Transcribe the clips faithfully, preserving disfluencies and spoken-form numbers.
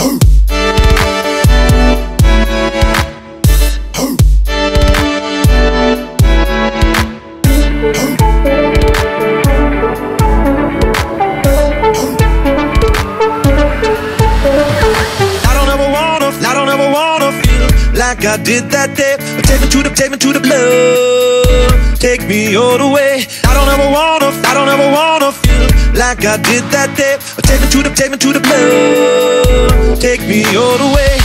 Like I did that day, take me to the, take me to the blood, take me all the way. I don't ever wanna, I don't ever wanna feel like I did that day. Take me to the, take me to the blood, take me all the way.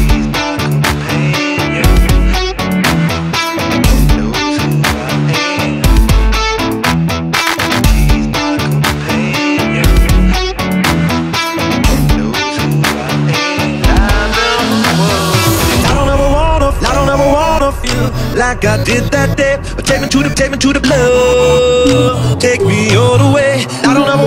Like I did that day, take me to the, take me to the blood, take me all the way. I don't ever